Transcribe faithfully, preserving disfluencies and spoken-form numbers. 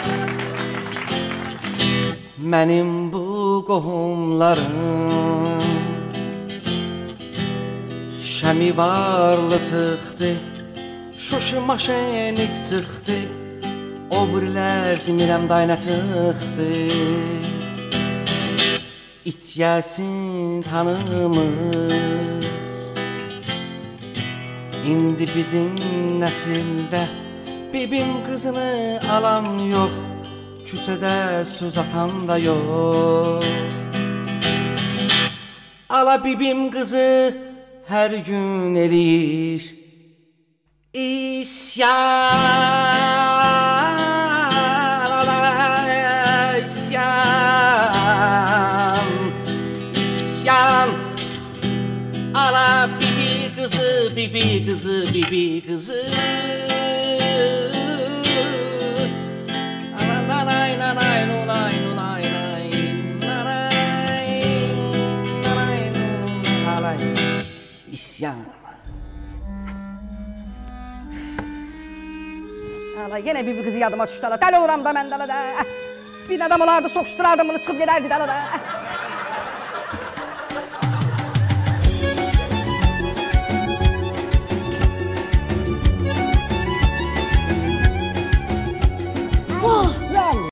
Mənim bu qohumlarım Şəmi varlı çıxdı, şuşu maşenik çıxdı O birilər demirəm dayna çıxdı İtiyəsin tanımır İndi bizim nəsildə Bibim qızını alan yox Küçədə söz atan da yox Ala bibim qızı hər gün eləyir İsyan Ala isyan İsyan Ala bibi qızı, bibi qızı, bibi qızı İsyan. Ala yenə bir qızı yadıma düşdü ala. Dəli oluram da mən dələ də. Bir adam olardı, soxuşturardım bunu, çıxıb gedərdi dələ də.